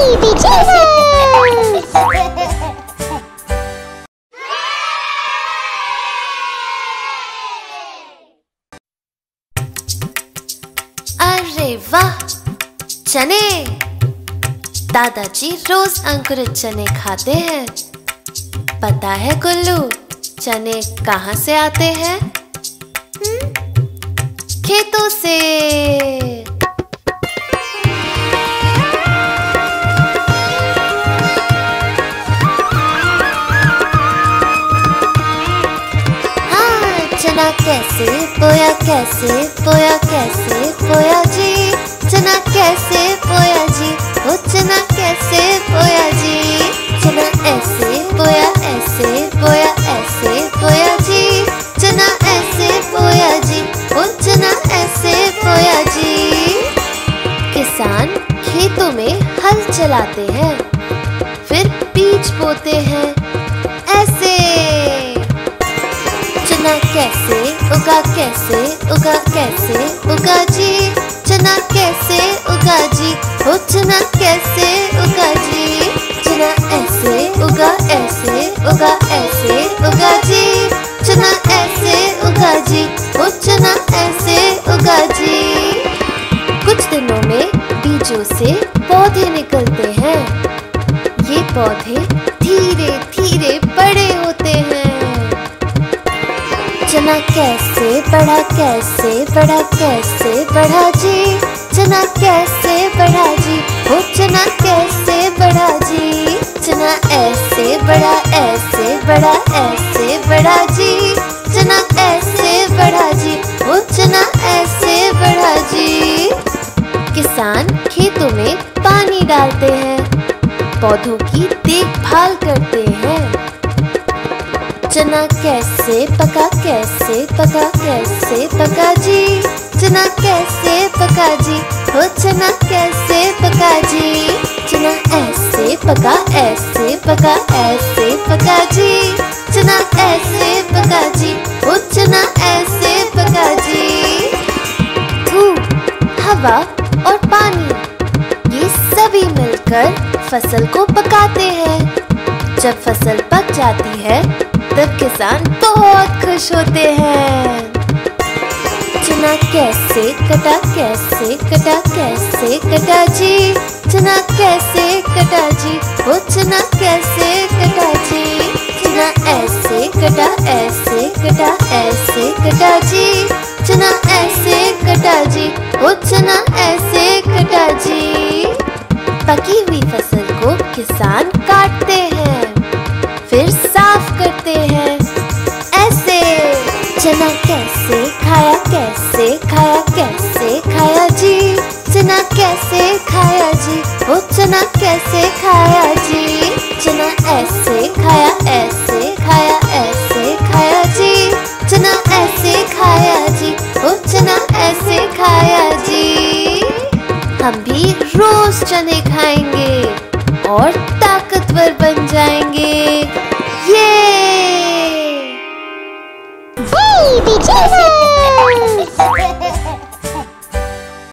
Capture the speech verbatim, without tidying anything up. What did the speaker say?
अरे वाह, चने! दादाजी रोज अंकुरित चने खाते हैं। पता है गुल्लू, चने कहाँ से आते हैं? हुँ? खेतों से। हाँ, चना कैसे बोया, कैसे बोया, कैसे बोया जी? चना कैसे बोया जी? वो चना कैसे बोया जी? चना ऐसे बोया, ऐसे बोया, ऐसे बोया जी। चना ऐसे बोया जी, वो चना ऐसे बोया जी। किसान खेतों में हल चलाते हैं, फिर बीज बोते हैं ऐसे। चना कैसे उगा, कैसे उगा, कैसे उगा जी? चना कैसे उगा जी? वो चना कैसे उगा जी? चना ऐसे उगा, ऐसे उगा, ऐसे उगा जी। चना ऐसे उगा जी, वो चना ऐसे उगा जी। कुछ दिनों में बीजों से पौधे निकलते हैं। ये पौधे धीरे धीरे बड़े होते हैं। चना कैसे बढ़ा, कैसे बढ़ा, कैसे बढ़ा जी? चना कैसे बढ़ा जी? वो चना कैसे बढ़ा जी? चना ऐसे बढ़ा, ऐसे बढ़ा, ऐसे बढ़ा जी। चना ऐसे बढ़ा जी, वो चना ऐसे बढ़ा जी। किसान खेतों में पानी डालते हैं, पौधों की देखभाल करते हैं। चना कैसे पका, कैसे पका, कैसे पका जी? चना कैसे पका जी? वो चना कैसे पका जी? चना ऐसे पका, ऐसे पका, ऐसे पका जी। चना ऐसे पका जी, वो चना ऐसे पका जी। धूप, हवा और पानी, ये सभी मिलकर फसल को पकाते हैं। जब फसल पक जाती है, तब किसान बहुत खुश होते हैं। चना कैसे कटा, कैसे कटा, कैसे कटा जी? चना कैसे कटा जी? वो चना कैसे कटा जी? चना ऐसे कटा, ऐसे कटा, ऐसे कटा जी। चना ऐसे कटा जी, वो चना ऐसे कटा जी। पकी हुई फसल को किसान काटते हैं, फिर साफ करते हैं ऐसे। चना कैसे खाया, कैसे खाया, कैसे खाया जी? चना कैसे खाया जी? वो चना कैसे खाया जी? चना ऐसे खाया, ऐसे खाया, ऐसे खाया जी। चना ऐसे खाया जी, वो चना ऐसे खाया जी। हम भी रोज चने खाएंगे और